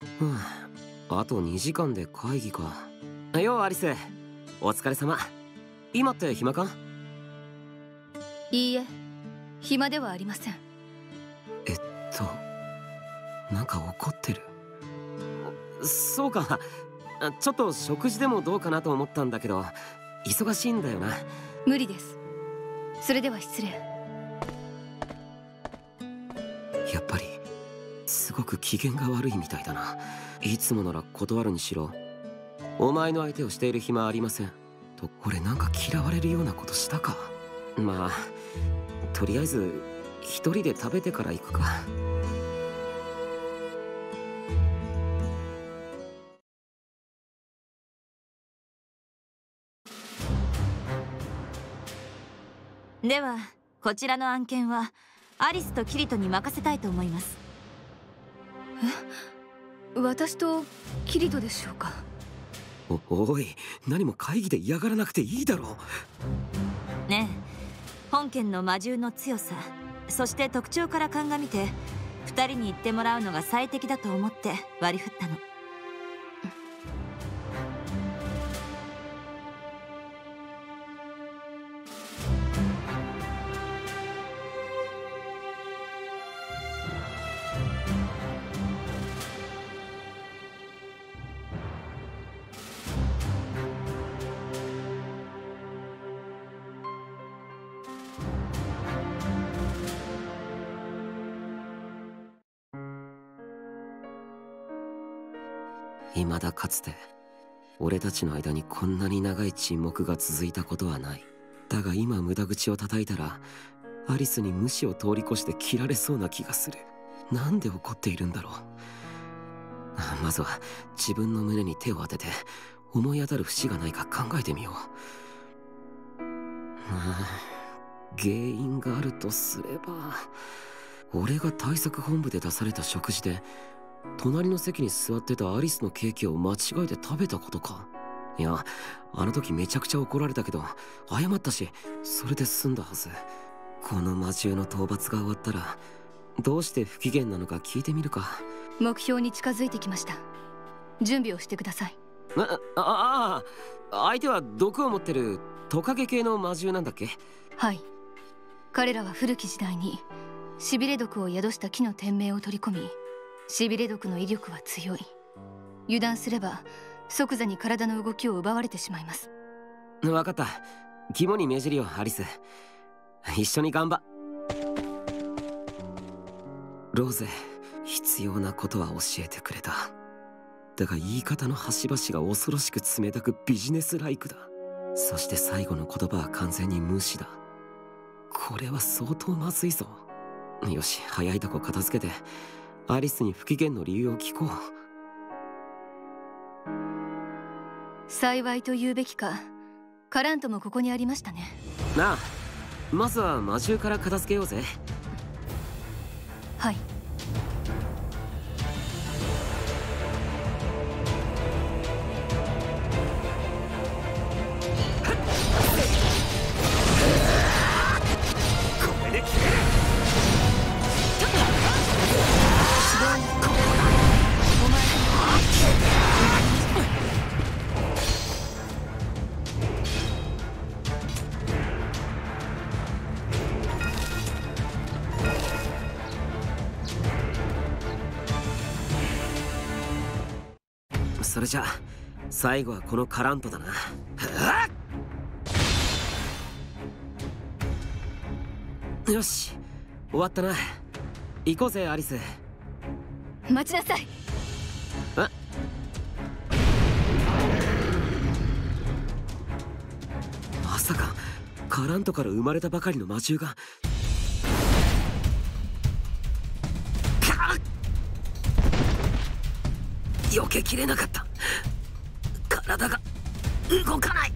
あと2時間で会議か。ようアリス、お疲れ様。今って暇か？ いいえ、暇ではありません。 なんか怒ってる。そうか、ちょっと食事でもどうかなと思ったんだけど、忙しいんだよな。 無理です。それでは失礼。 やっぱりすごく機嫌が悪いみたいだな。いつもなら断るにしろ、お前の相手をしている暇ありませんと。俺なんか嫌われるようなことしたか？まあとりあえず一人で食べてから行くか。 ではこちらの案件はアリスとキリトに任せたいと思います。 私とキリトでしょうか？ おい、何も会議で嫌がらなくていいだろう。ねえ、本件の魔獣の強さ、そして特徴から鑑みて2人に言ってもらうのが最適だと思って割り振ったの。 未だかつて俺たちの間にこんなに長い沈黙が続いたことはない。だが今無駄口を叩いたらアリスに無視を通り越して切られそうな気がする。なんで怒っているんだろう。まずは自分の胸に手を当てて思い当たる節がないか考えてみよう。原因があるとすれば、俺が対策本部で出された食事で隣の席に座ってたアリスのケーキを間違えて食べたことか。いや、あの時めちゃくちゃ怒られたけど謝ったし、それで済んだはず。この魔獣の討伐が終わったらどうして不機嫌なのか聞いてみるか。 目標に近づいてきました。準備をしてください。 相手は毒を持ってるトカゲ系の魔獣なんだっけ？ はい、彼らは古き時代にしびれ毒を宿した木の天命を取り込み、しびれ毒の威力は強い。油断すれば即座に体の動きを奪われてしまいます。 分かった、肝に銘じるよアリス。一緒に頑張。ローゼ、必要なことは教えてくれた。だが言い方の端々が恐ろしく冷たくビジネスライクだ。そして最後の言葉は完全に無視だ。これは相当まずいぞ。よし、早いとこ片付けてアリスに不機嫌の理由を聞こう。 幸いと言うべきか、カラントもここにありましたね。 なあ、まずは魔獣から片付けようぜ。 はい。 これで決める。それじゃあ最後はこのカラントだな。よし、終わったな。行こうぜアリス。 待ちなさい。 まさかカラントから生まれたばかりの魔獣が。避けきれなかった。体が動かない。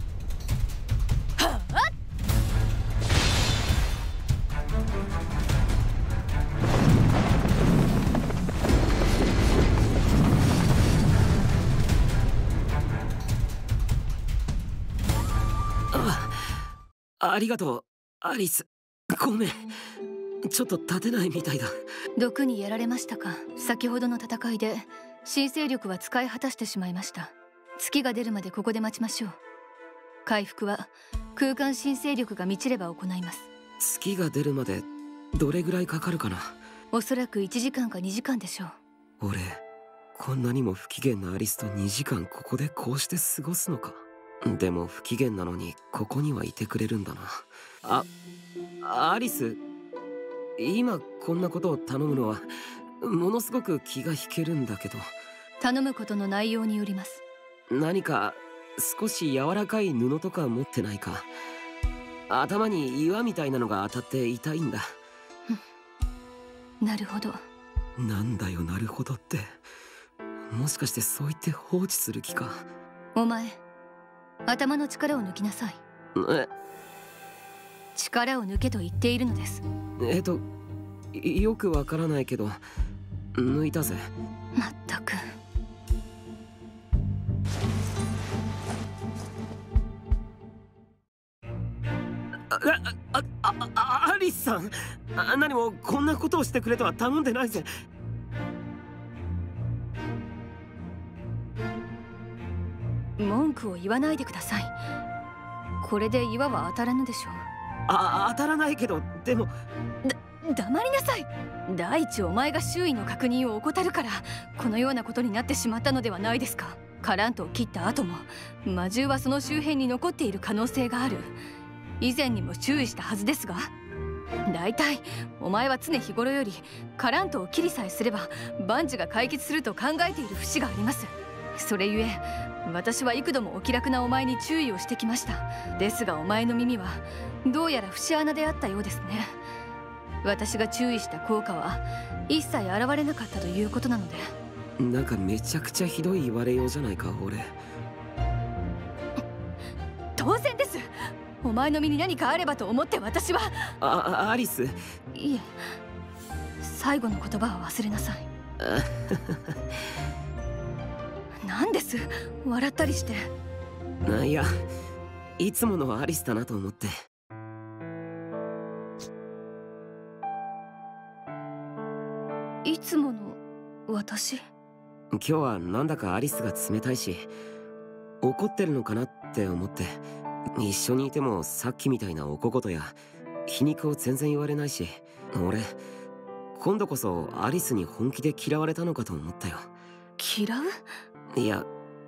ありがとうアリス。ごめん、ちょっと立てないみたいだ。 毒にやられましたか？先ほどの戦いで神聖力は使い果たしてしまいました。月が出るまでここで待ちましょう。回復は空間神聖力が満ちれば行います。 月が出るまでどれぐらいかかるかな。 おそらく1時間か2時間でしょう。 俺こんなにも不機嫌なアリスと2時間ここでこうして過ごすのか。でも不機嫌なのにここにはいてくれるんだな。アリス、今こんなことを頼むのはものすごく気が引けるんだけど。 頼むことの内容によります。 何か少し柔らかい布とか持ってないか。頭に岩みたいなのが当たって痛いんだ。 なるほど。 なんだよなるほどって。もしかしてそう言って放置する気か。 お前、頭の力を抜きなさい。力を抜けと言っているのです。 よくわからないけど抜いたぜ。 まったく。 アリスさん、何もこんなことをしてくれとは頼んでないぜ。 文句を言わないでください。これで岩は当たらぬでしょう。 当たらないけど、でも黙りなさい。第一、お前が周囲の確認を怠るからこのようなことになってしまったのではないですか。カラントを切った後も魔獣はその周辺に残っている可能性がある。以前にも注意したはずですが、だいたいお前は常日頃よりカラントを切りさえすれば万事が解決すると考えている節があります。それゆえ私は幾度もお気楽なお前に注意をしてきました。ですがお前の耳はどうやら節穴であったようですね。私が注意した効果は一切現れなかったということなので。 なんかめちゃくちゃひどい言われようじゃないか。俺当然です。お前の身に何かあればと思って私は。 アリス。 いえ、最後の言葉は忘れなさい。何です、笑ったりして。 いや、いつものアリスだなと思って。 いつもの私？ 今日はなんだかアリスが冷たいし怒ってるのかなって思って。一緒にいてもさっきみたいなお小言や皮肉を全然言われないし、俺今度こそアリスに本気で嫌われたのかと思ったよ。 嫌う？ いや、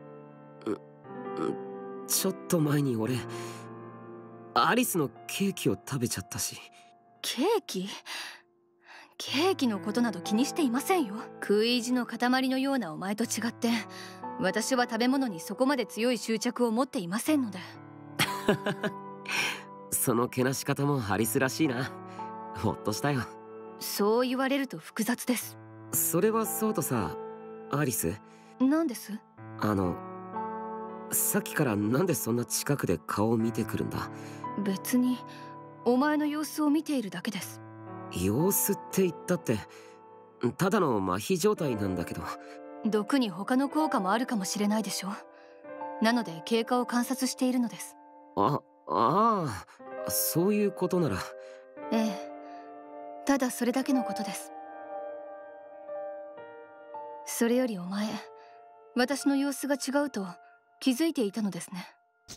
ちょっと前に俺アリスのケーキを食べちゃったし。 ケーキ？ケーキのことなど気にしていませんよ。食い意地の塊のようなお前と違って私は食べ物にそこまで強い執着を持っていませんので。 そのけなし方もアリスらしいな。ほっとしたよ。 そう言われると複雑です。 それはそうとさ、アリス。 何です？ さっきからなんでそんな近くで顔を見てくるんだ？ 別にお前の様子を見ているだけです。 様子って言ったってただの麻痺状態なんだけど。 毒に他の効果もあるかもしれないでしょ。なので経過を観察しているのです。 そういうことなら。 ええ、ただそれだけのことです。それよりお前、私の様子が違うと気づいていたのですね。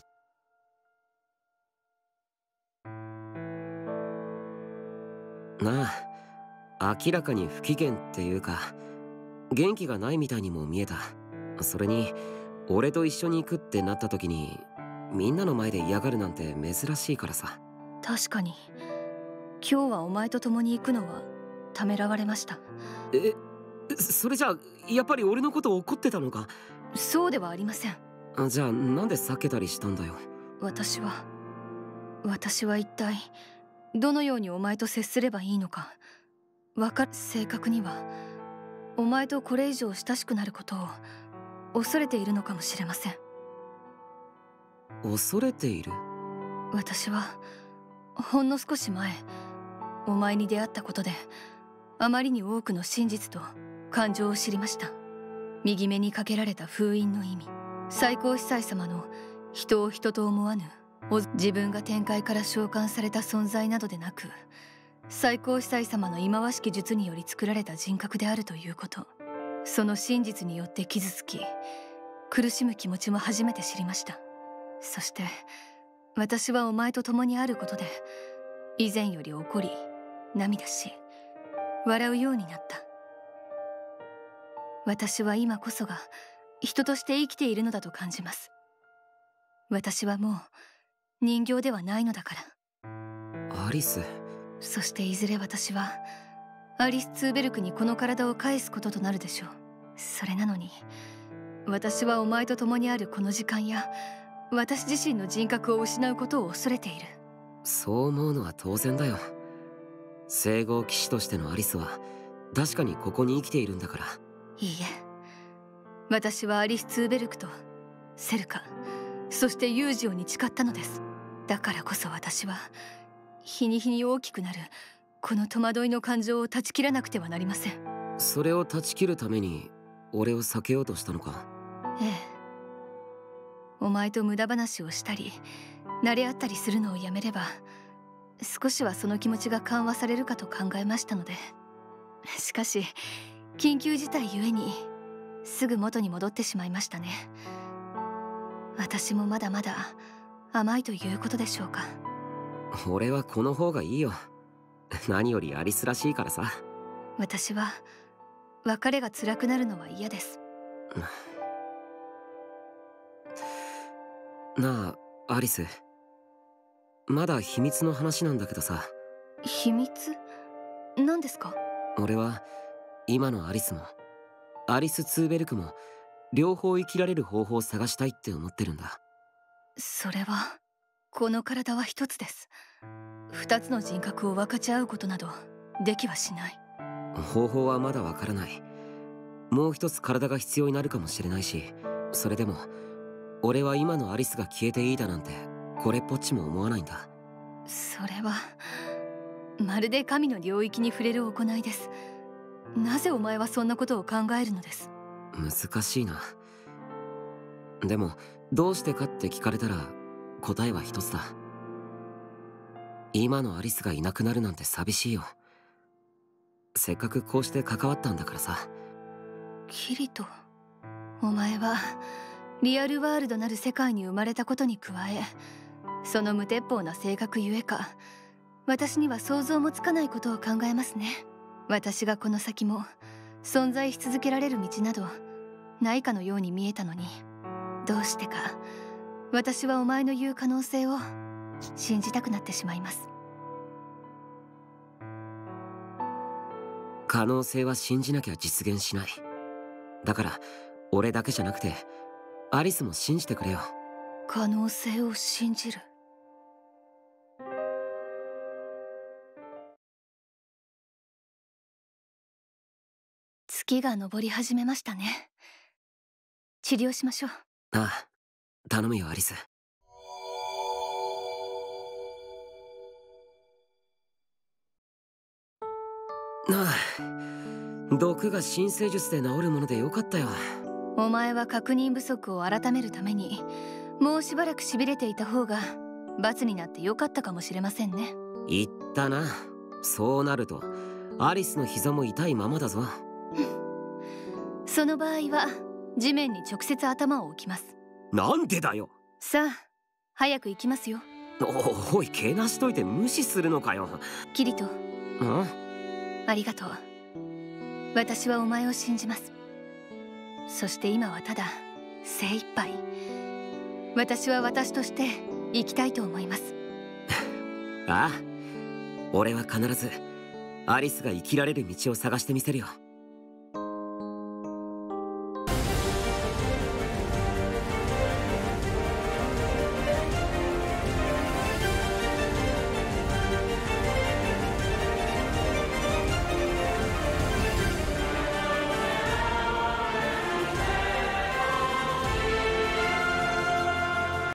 なあ、明らかに不機嫌っていうか元気がないみたいにも見えた。それに俺と一緒に行くってなった時にみんなの前で嫌がるなんて珍しいからさ。 確かに今日はお前と共に行くのはためらわれました。 それじゃあやっぱり俺のこと怒ってたのか？ そうではありません。 じゃあなんで避けたりしたんだよ。 私は一体どのようにお前と接すればいいのか正確にはお前とこれ以上親しくなることを恐れているのかもしれません。 恐れている？ 私はほんの少し前お前に出会ったことであまりに多くの真実と感情を知りました。右目にかけられた封印の意味、最高司祭様の人を人と思わぬ自分が天界から召喚された存在などでなく最高司祭様の忌まわしき術により作られた人格であるということ。 その真実によって傷つき、苦しむ気持ちも初めて知りました。そして私はお前と共にあることで以前より怒り、涙し、笑うようになった。私は今こそが人として生きているのだと感じます。私はもう人形ではないのだから。 アリス。 そしていずれ私はアリス・ツーベルクにこの体を返すこととなるでしょう。それなのに私はお前と共にあるこの時間や私自身の人格を失うことを恐れている。 そう思うのは当然だよ。聖号騎士としてのアリスは確かにここに生きているんだから。 いいえ、私はアリス・ツーベルクとセルカ、そしてユージオに誓ったのです。だからこそ私は日に日に大きくなるこの戸惑いの感情を断ち切らなくてはなりません。 それを断ち切るために俺を避けようとしたのか？ ええ。お前と無駄話をしたり慣れ合ったりするのをやめれば少しはその気持ちが緩和されるかと考えましたので。しかし緊急事態ゆえにすぐ元に戻ってしまいましたね。私もまだまだ甘いということでしょうか。 俺はこの方がいいよ。何よりアリスらしいからさ。 私は別れが辛くなるのは嫌です。 なあアリス、まだ秘密の話なんだけどさ。 秘密？何ですか？ 俺は今のアリスもアリス・ツーベルクも両方生きられる方法を探したいって思ってるんだ。 それはこの体は一つです。二つの人格を分かち合うことなどできはしない。 方法はまだわからない。もう一つ体が必要になるかもしれないし、それでも俺は今のアリスが消えていいだなんてこれっぽっちも思わないんだ。 それはまるで神の領域に触れる行いです。なぜお前はそんなことを考えるのです？ 難しいな。でもどうしてかって聞かれたら答えは一つだ。今のアリスがいなくなるなんて寂しいよ。せっかくこうして関わったんだからさ。 キリト、お前はリアルワールドなる世界に生まれたことに加え、その無鉄砲な性格ゆえか私には想像もつかないことを考えますね。私がこの先も存在し続けられる道などないかのように見えたのに、どうしてか私はお前の言う可能性を信じたくなってしまいます。 可能性は信じなきゃ実現しない。だから俺だけじゃなくてアリスも信じてくれよ。 可能性を信じる。月が昇り始めましたね。治療しましょう。 ああ、頼むよアリス。ああ、毒が新生術で治るものでよかったよ。 お前は確認不足を改めるためにもうしばらくしびれていた方が罰になってよかったかもしれませんね。 言ったな。そうなるとアリスの膝も痛いままだぞ。 その場合は地面に直接頭を置きます。 なんでだよ。 さあ早く行きますよ。 おい、けなしといて無視するのかよ。 キリト、 ありがとう。私はお前を信じます。そして今はただ精一杯私は私として生きたいと思います。 ああ、俺は必ずアリスが生きられる道を探してみせるよ。